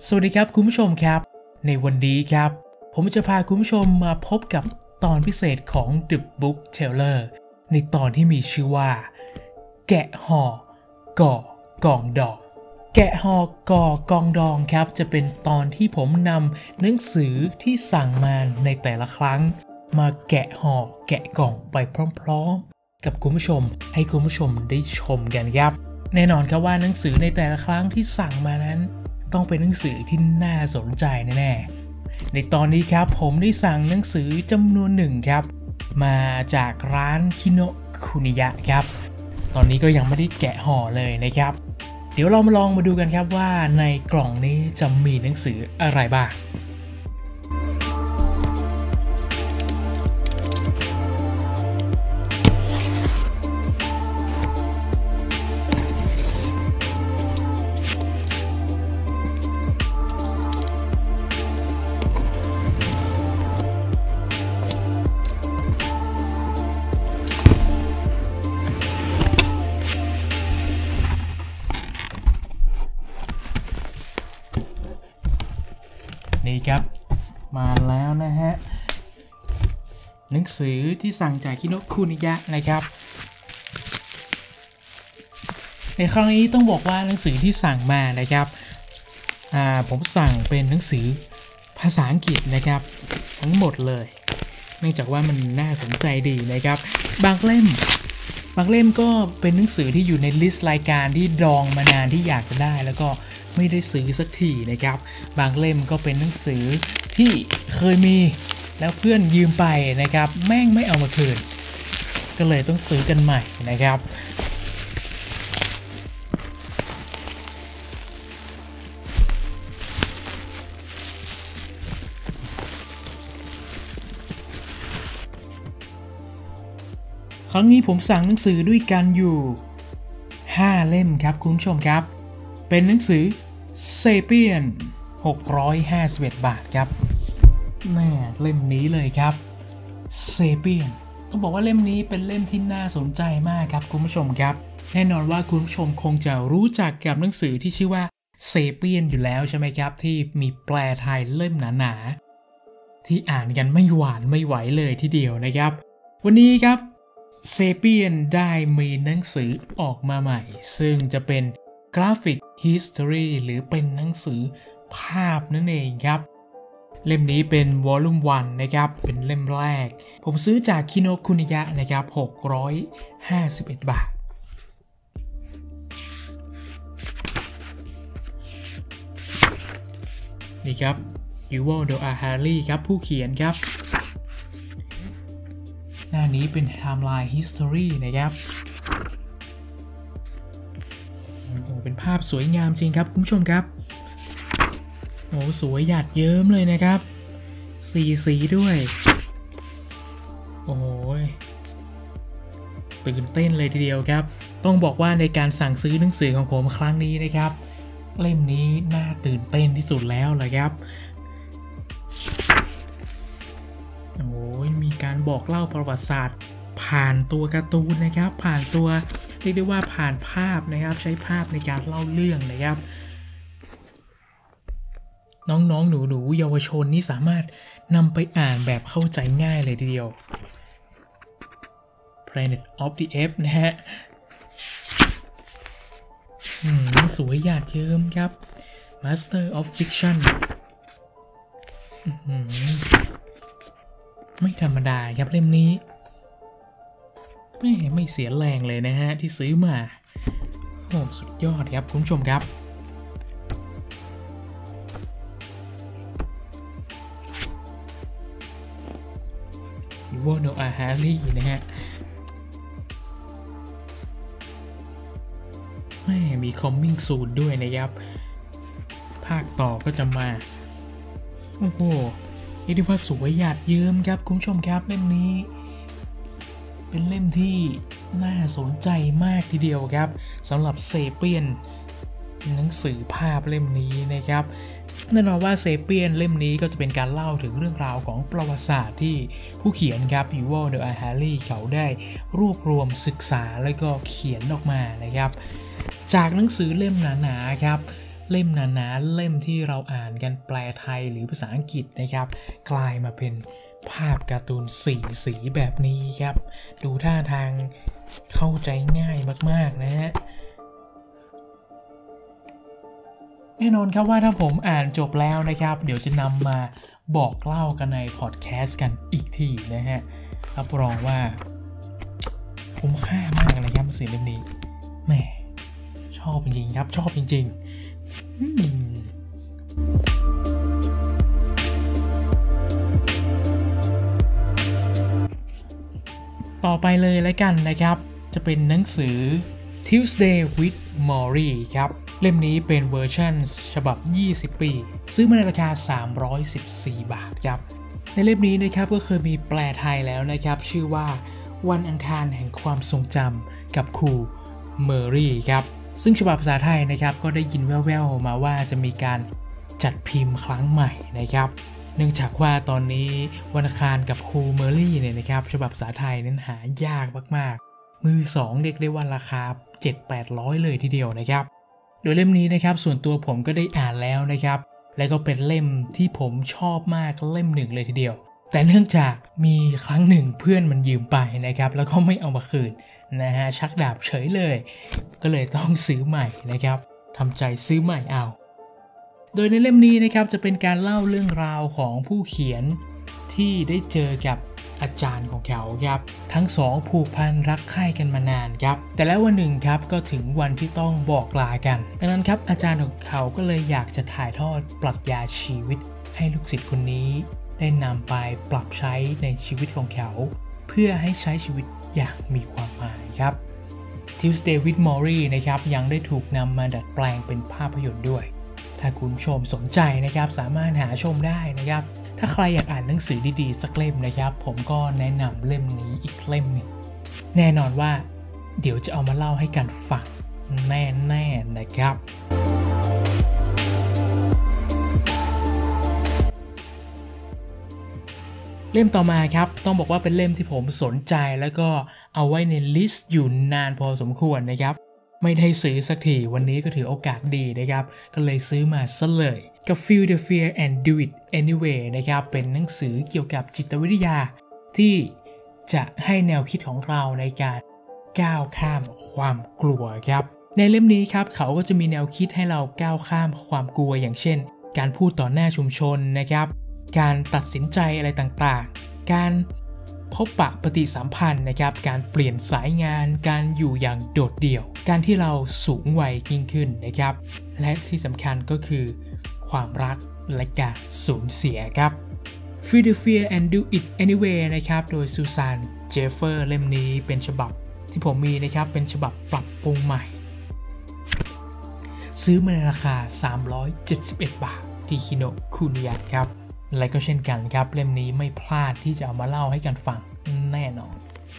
สวัสดีครับคุณผู้ชมครับในวันนี้ครับผมจะพาคุณผู้ชมมาพบกับตอนพิเศษของ The Book Teller ในตอนที่มีชื่อว่าแกะห่อก่อกองดองแกะห่อก่อกองดองครับจะเป็นตอนที่ผมนำหนังสือที่สั่งมาในแต่ละครั้งมาแกะห่อแกะกล่องไปพร้อมๆกับคุณผู้ชมให้คุณผู้ชมได้ชมกันครับแน่นอนครับว่าหนังสือในแต่ละครั้งที่สั่งมานั้นต้องเป็นหนังสือที่น่าสนใจแน่ๆในตอนนี้ครับผมได้สั่งหนังสือจำนวนหนึ่งครับมาจากร้านคิโนะคุนิยะครับตอนนี้ก็ยังไม่ได้แกะห่อเลยนะครับเดี๋ยวเรามาลองมาดูกันครับว่าในกล่องนี้จะมีหนังสืออะไรบ้างนี่ครับมาแล้วนะฮะหนังสือที่สั่งจากคิโนะคุนิยะนะครับในครั้งนี้ต้องบอกว่าหนังสือที่สั่งมานะครับผมสั่งเป็นหนังสือภาษาอังกฤษนะครับทั้งหมดเลยเนื่องจากว่ามันน่าสนใจดีนะครับบางเล่มก็เป็นหนังสือที่อยู่ในลิสต์รายการที่ดองมานานที่อยากจะได้แล้วก็ไม่ได้ซื้อสักทีนะครับบางเล่มก็เป็นหนังสือที่เคยมีแล้วเพื่อนยืมไปนะครับแม่งไม่เอามาคืนก็เลยต้องซื้อกันใหม่นะครับครั้งนี้ผมสั่งหนังสือด้วยกันอยู่5เล่มครับคุณผู้ชมครับเป็นหนังสือเซเปียน651 บาทครับแม่เล่มนี้เลยครับเซเปียนต้องบอกว่าเล่มนี้เป็นเล่มที่น่าสนใจมากครับคุณผู้ชมครับแน่นอนว่าคุณผู้ชมคงจะรู้จักกับหนังสือที่ชื่อว่าเซเปียนอยู่แล้วใช่ไหมครับที่มีแปลไทยเล่มหนาๆที่อ่านกันไม่หวานไม่ไหวเลยทีเดียวนะครับวันนี้ครับเซเปียนได้มีหนังสือออกมาใหม่ซึ่งจะเป็นกราฟิก History หรือเป็นหนังสือภาพนั่นเองครับเล่มนี้เป็นวอลลุ่ม1นะครับเป็นเล่มแรกผมซื้อจากคิโนะคุนิยะนะครับ651 บาทนี่ครับยูโวโดอาฮาริครับผู้เขียนครับหน้านี้เป็นไทม์ไลน์ History นะครับเป็นภาพสวยงามจริงครับคุณผู้ชมครับโอ้สวยหยาดเยิ้มเลยนะครับสีด้วยโอ้ยตื่นเต้นเลยทีเดียวครับต้องบอกว่าในการสั่งซื้อหนังสือของผมครั้งนี้นะครับเล่มนี้น่าตื่นเต้นที่สุดแล้วเลยครับโอ้ยมีการบอกเล่าประวัติศาสตร์ผ่านตัวการ์ตูนนะครับผ่านตัวเรียกได้ว่าผ่านภาพนะครับใช้ภาพในการเล่าเรื่องนะครับน้องๆหนูๆเยาวชนนี่สามารถนำไปอ่านแบบเข้าใจง่ายเลยทีเดียว Planet of the Apes นะฮะสวยหยาดเยิ้มครับ Master of Fiction ไม่ธรรมดาครับเล่มนี้ไม่เสียแรงเลยนะฮะที่ซื้อมาโอ้สุดยอดครับคุณผู้ชมครับยูโวโดอาฮารินะฮะมี coming soon ด้วยนะครับภาคต่อก็จะมาโอ้โหเรียกได้ว่าสวยหยาดเยิ้มครับคุณผู้ชมครับเล่มนี้เป็นเล่มที่น่าสนใจมากทีเดียวครับสำหรับเซเปียนหนังสือภาพเล่มนี้นะครับแน่นอนว่าเซเปียนเล่มนี้ก็จะเป็นการเล่าถึงเรื่องราวของประวัติศาสตร์ที่ผู้เขียนครับยูโวโดอาฮาริเขาได้รวบรวมศึกษาแล้วก็เขียนออกมานะครับจากหนังสือเล่มหนาๆครับเล่มหนาๆเล่มที่เราอ่านกันแปลไทยหรือภาษาอังกฤษนะครับกลายมาเป็นภาพการ์ตูนสีแบบนี้ครับดูท่าทางเข้าใจง่ายมากๆนะฮะแน่นอนครับว่าถ้าผมอ่านจบแล้วนะครับเดี๋ยวจะนำมาบอกเล่ากันในพอดแคสต์กันอีกทีนะฮะรับรองว่าคุ้มค่ามากเลยครับหนังสือเล่มนี้แหมชอบจริงๆครับชอบจริงๆต่อไปเลยแล้วกันนะครับจะเป็นหนังสือ Tuesday with Morrie ครับเล่มนี้เป็นเวอร์ชันฉบับ20ปีซื้อมาในราคา314 บาทครับในเล่มนี้นะครับก็เคยมีแปลไทยแล้วนะครับชื่อว่าวันอังคารแห่งความทรงจำกับครูเมอรี่ครับซึ่งฉบับภาษาไทยนะครับก็ได้ยินแว่วๆมาว่าจะมีการจัดพิมพ์ครั้งใหม่นะครับเนื่องจากว่าตอนนี้วันอังคารกับครูเมอรี่เนี่ยนะครับฉบับภาษาไทยนั้นหายากมากๆมือสองเรียกได้ว่าราคา 7-800 เลยทีเดียวนะครับโดยเล่มนี้นะครับส่วนตัวผมก็ได้อ่านแล้วนะครับและก็เป็นเล่มที่ผมชอบมากเล่มหนึ่งเลยทีเดียวแต่เนื่องจากมีครั้งหนึ่งเพื่อนมันยืมไปนะครับแล้วก็ไม่เอามาคืนนะฮะชักดาบเฉยเลยก็เลยต้องซื้อใหม่นะครับทำใจซื้อใหม่เอาโดยในเล่มนี้นะครับจะเป็นการเล่าเรื่องราวของผู้เขียนที่ได้เจอกับอาจารย์ของเขาครับทั้งสองผูกพันรักใคร่กันมานานครับแต่แล้ววันหนึ่งครับก็ถึงวันที่ต้องบอกลากันดังนั้นครับอาจารย์ของเขาก็เลยอยากจะถ่ายทอดปรัชญาชีวิตให้ลูกศิษย์คนนี้ได้นำไปปรับใช้ในชีวิตของเขาเพื่อให้ใช้ชีวิตอย่างมีความหมายครับ Tuesday with Morrie นะครับยังได้ถูกนำมาดัดแปลงเป็นภาพยนตร์ด้วยถ้าคุณผู้ชมสนใจนะครับสามารถหาชมได้นะครับถ้าใครอยากอ่านหนังสือดีๆสักเล่มนะครับผมก็แนะนำเล่มนี้อีกเล่มหนึ่งแน่นอนว่าเดี๋ยวจะเอามาเล่าให้กันฟังแน่ๆนะครับเล่มต่อมาครับต้องบอกว่าเป็นเล่มที่ผมสนใจแล้วก็เอาไว้ในลิสต์อยู่นานพอสมควรนะครับไม่ได้ซื้อสักทีวันนี้ก็ถือโอกาสดีนะครับก็เลยซื้อมาซะเลยกับ Feel the Fear and Do It Anyway นะครับเป็นหนังสือเกี่ยวกับจิตวิทยาที่จะให้แนวคิดของเราในการก้าวข้ามความกลัวครับในเล่มนี้ครับเขาก็จะมีแนวคิดให้เราก้าวข้ามความกลัวอย่างเช่นการพูดต่อหน้าชุมชนนะครับการตัดสินใจอะไรต่างๆการพบปะปฏิสัมพันธ์นะครับการเปลี่ยนสายงานการอยู่อย่างโดดเดี่ยวการที่เราสูงวัยยิ่งขึ้นนะครับและที่สำคัญก็คือความรักและการสูญเสียครับ Feel the Fear and Do It Anyway นะครับโดยซูซานเจฟเฟอร์เล่มนี้เป็นฉบับที่ผมมีนะครับเป็นฉบับปรับปรุงใหม่ซื้อมาในราคา371 บาทที่คิโนคุนิยะครับและก็เช่นกันครับเล่มนี้ไม่พลาดที่จะเอามาเล่าให้กันฟังแน่นอน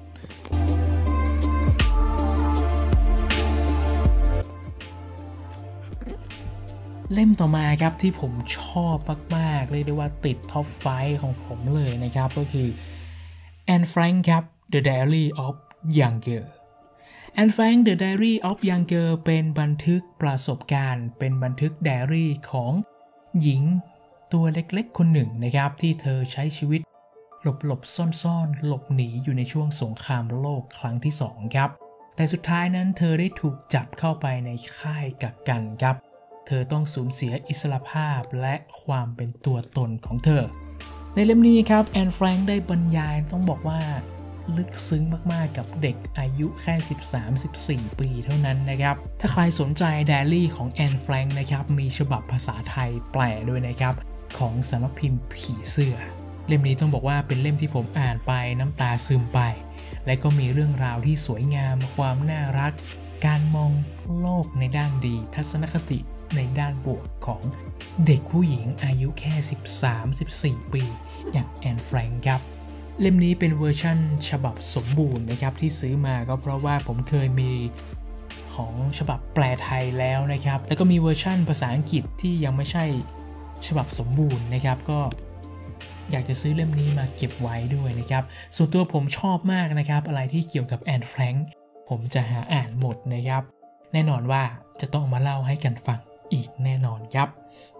เล่มต่อมาครับที่ผมชอบมากๆเรียกได้ว่าติดท็อป5ของผมเลยนะครับก็คือ Anne Frank ครับ The Diary of Young Girl Anne Frank The Diary of Young Girl เป็นบันทึกประสบการณ์เป็นบันทึกไดอารี่ของหญิงตัวเล็กๆคนหนึ่งนะครับที่เธอใช้ชีวิตหลบซ่อนหลบหนีอยู่ในช่วงสงครามโลกครั้งที่2ครับแต่สุดท้ายนั้นเธอได้ถูกจับเข้าไปในค่ายกักกันครับเธอต้องสูญเสียอิสรภาพและความเป็นตัวตนของเธอในเล่มนี้ครับแอนแฟรงค์ได้บรรยายต้องบอกว่าลึกซึ้งมากๆกับเด็กอายุแค่ 13-14 ปีเท่านั้นนะครับถ้าใครสนใจไดอารี่ของแอนแฟรงค์นะครับมีฉบับภาษาไทยแปลด้วยนะครับของสำนักพิมพ์ผีเสื้อเล่มนี้ต้องบอกว่าเป็นเล่มที่ผมอ่านไปน้ำตาซึมไปและก็มีเรื่องราวที่สวยงามความน่ารักการมองโลกในด้านดีทัศนคติในด้านบวกของเด็กผู้หญิงอายุแค่ 13-14 ปีอย่างแอนแฟรงค์ครับเล่มนี้เป็นเวอร์ชั่นฉบับสมบูรณ์นะครับที่ซื้อมาก็เพราะว่าผมเคยมีของฉบับแปลไทยแล้วนะครับแล้วก็มีเวอร์ชั่นภาษาอังกฤษที่ยังไม่ใช่ฉบับสมบูรณ์นะครับก็อยากจะซื้อเล่มนี้มาเก็บไว้ด้วยนะครับส่วนตัวผมชอบมากนะครับอะไรที่เกี่ยวกับแอนแฟรงค์ผมจะหาอ่านหมดนะครับแน่นอนว่าจะต้องมาเล่าให้กันฟังอีกแน่นอนครับ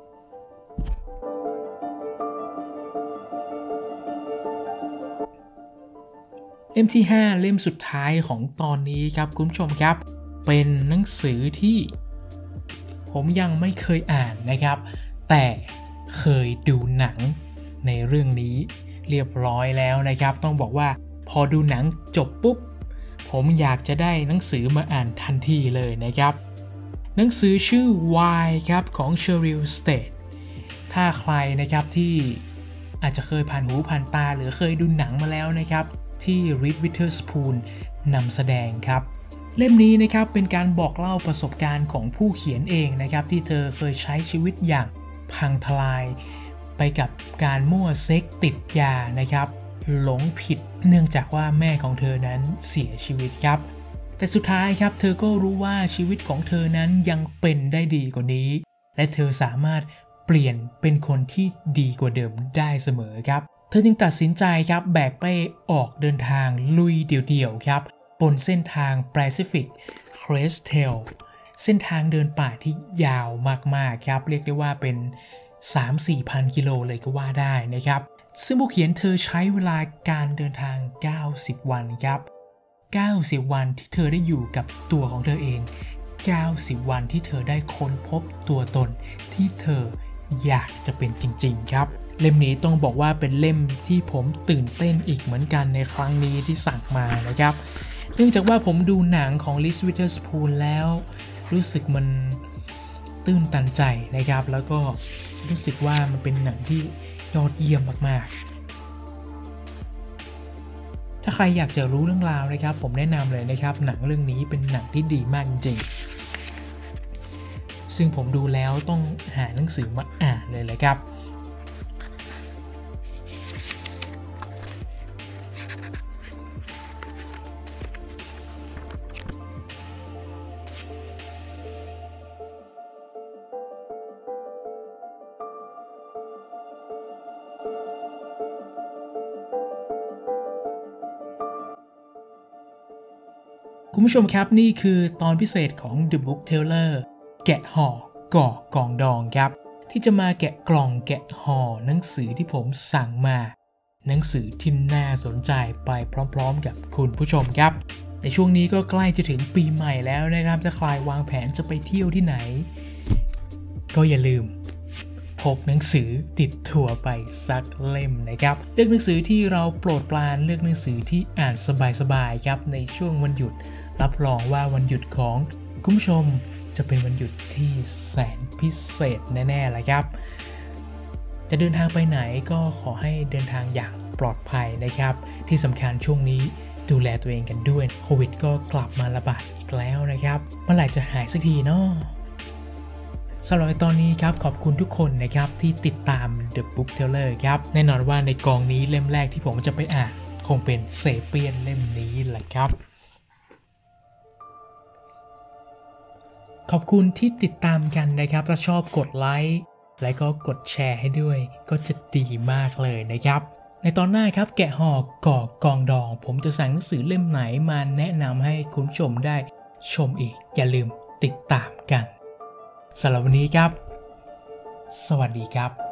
เล่มที่5เล่มสุดท้ายของตอนนี้ครับคุณผู้ชมครับเป็นหนังสือที่ผมยังไม่เคยอ่านนะครับแต่เคยดูหนังในเรื่องนี้เรียบร้อยแล้วนะครับต้องบอกว่าพอดูหนังจบปุ๊บผมอยากจะได้หนังสือมาอ่านทันทีเลยนะครับหนังสือชื่อ Why ครับของ Cheryl State ถ้าใครนะครับที่อาจจะเคยผ่านหูผ่านตาหรือเคยดูหนังมาแล้วนะครับที่ Reese Witherspoon นำแสดงครับเล่มนี้นะครับเป็นการบอกเล่าประสบการณ์ของผู้เขียนเองนะครับที่เธอเคยใช้ชีวิตอย่างพังทลายไปกับการมั่วเซ็กติดยานะครับหลงผิดเนื่องจากว่าแม่ของเธอนั้นเสียชีวิตครับแต่สุดท้ายครับเธอก็รู้ว่าชีวิตของเธอนั้นยังเป็นได้ดีกว่านี้และเธอสามารถเปลี่ยนเป็นคนที่ดีกว่าเดิมได้เสมอครับเธอจึงตัดสินใจครับแบกเป้ออกเดินทางลุยเดี่ยวๆครับบนเส้นทาง Pacific Crest Trail เส้นทางเดินป่าที่ยาวมากๆครับเรียกได้ว่าเป็น 3-4 พันกิโลเลยก็ว่าได้นะครับซึ่งผู้เขียนเธอใช้เวลาการเดินทาง90วันครับ90วันที่เธอได้อยู่กับตัวของเธอเอง90วันที่เธอได้ค้นพบตัวตนที่เธออยากจะเป็นจริงๆครับเล่มนี้ต้องบอกว่าเป็นเล่มที่ผมตื่นเต้นอีกเหมือนกันในครั้งนี้ที่สั่งมานะครับเนื่องจากว่าผมดูหนังของ Reese Witherspoon แล้วรู้สึกมันตื้นตันใจนะครับแล้วก็รู้สึกว่ามันเป็นหนังที่ยอดเยี่ยมมากๆถ้าใครอยากจะรู้เรื่องราวนะครับผมแนะนำเลยนะครับหนังเรื่องนี้เป็นหนังที่ดีมากจริงๆซึ่งผมดูแล้วต้องหาหนังสือมาอ่านเลยครับคุณผู้ชมครับนี่คือตอนพิเศษของ The Book Teller แกะห่อก่อกองดองครับที่จะมาแกะกล่องแกะห่อหนังสือที่ผมสั่งมาหนังสือที่น่าสนใจไปพร้อมๆกับคุณผู้ชมครับในช่วงนี้ก็ใกล้จะถึงปีใหม่แล้วนะครับถ้าใครวางแผนจะไปเที่ยวที่ไหนก็อย่าลืมพกหนังสือติดตัวไปสักเล่มนะครับเลือกหนังสือที่เราโปรดปรานเลือกหนังสือที่อ่านสบายๆครับในช่วงวันหยุดรับรองว่าวันหยุดของคุณผู้ชมจะเป็นวันหยุดที่แสนพิเศษแน่ๆเลยครับจะเดินทางไปไหนก็ขอให้เดินทางอย่างปลอดภัยนะครับที่สำคัญช่วงนี้ดูแลตัวเองกันด้วยโควิดก็กลับมาระบาดอีกแล้วนะครับเมื่อไหร่จะหายสักทีเนาะสำหรับตอนนี้ครับขอบคุณทุกคนนะครับที่ติดตาม The Book Teller ครับแน่นอนว่าในกองนี้เล่มแรกที่ผมจะไปอ่านคงเป็นเซเปียนเล่มนี้แหละครับขอบคุณที่ติดตามกันนะครับถ้าชอบกดไลค์และก็กดแชร์ให้ด้วยก็จะดีมากเลยนะครับในตอนหน้าครับแกะห่อก่อกองดองผมจะสั่งหนังสือเล่มไหนมาแนะนำให้คุณผู้ชมได้ชมอีกอย่าลืมติดตามกันสำหรับวันนี้ครับสวัสดีครับ